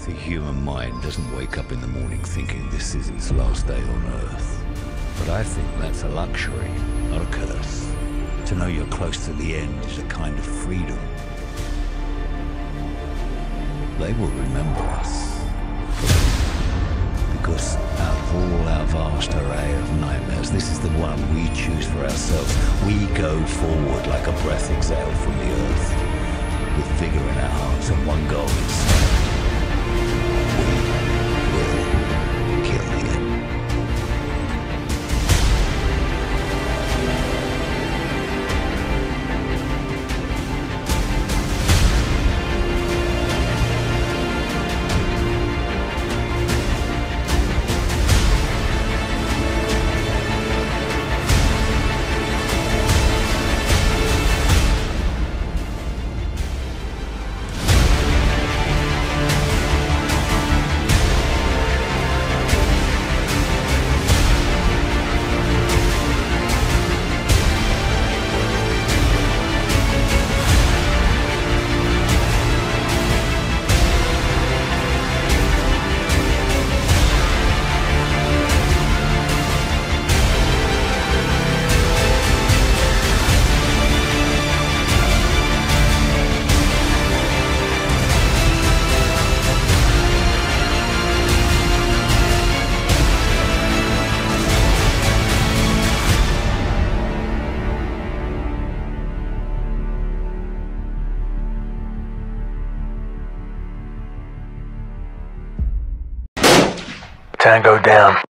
The human mind doesn't wake up in the morning thinking this is its last day on Earth. But I think that's a luxury, not a curse. To know you're close to the end is a kind of freedom. They will remember us. Because out of all our vast array of nightmares, this is the one we choose for ourselves. We go forward like a breath exhaled from the Earth, with vigor in our hearts and one goal in sight. We will kill the end. Tango down.